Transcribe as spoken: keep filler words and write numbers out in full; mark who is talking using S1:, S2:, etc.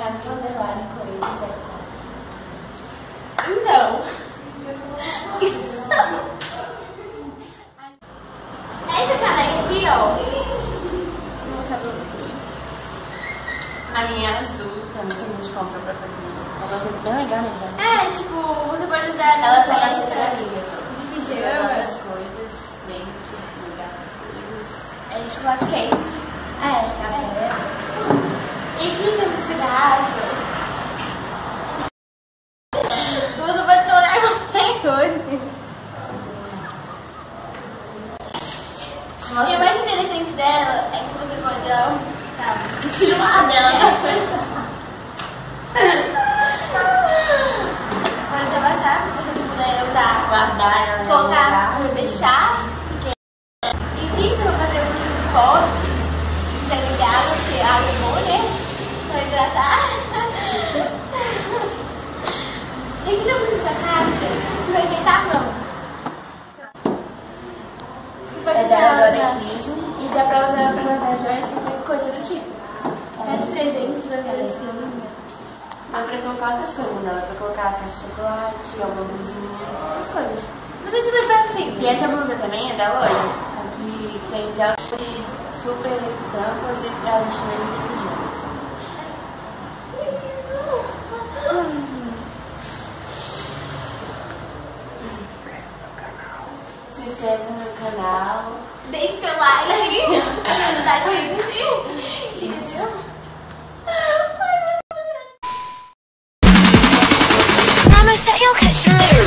S1: Thiago Underline Coelho zero quatro.
S2: Não. Essa caneca aqui, ó. Vou mostrar pra vocês.
S1: A minha é azul também, que a gente compra pra fazer. É uma coisa bem legal, né, Thiago?
S2: É, tipo, você pode usar
S1: Elas são
S2: nessa
S1: as
S2: extra
S1: amigas, ó.
S2: de
S1: Tem
S2: pijama.
S1: várias coisas dentro, lugar as coisas.
S2: É de chocolate quente.
S1: É, café.
S2: E aqui tem cigarro. Você pode colocar qualquer coisa. E o mais interessante dela é que você pode, ó, tá, tira uma dela pra fechar. Pode abaixar, se você puder usar,
S1: Guardar, né?
S2: colocar, fechar. E aqui você vai fazer um esporte, quiser ligar água, porque água é boa, né? Pra hidratar. E aqui não precisa caixa, não vai inventar não. Você pode
S1: É da
S2: usar
S1: Dora
S2: pra-
S1: quinze e dá pra usar pra guardar joias, qualquer coisa do tipo.
S2: Tá de presente, vai ver assim.
S1: Dá pra colocar outras coisas, dá pra colocar caixa de chocolate, uma blusinha, essas coisas.
S2: Mas eu te lembro assim.
S1: E essa blusa também é da loja. Aqui tem altas super estampas e a gente vende pijamas. Se inscreve no meu canal.
S2: Deixe seu like. Dá gente.
S1: Isso.
S3: Promise that you'll catch me.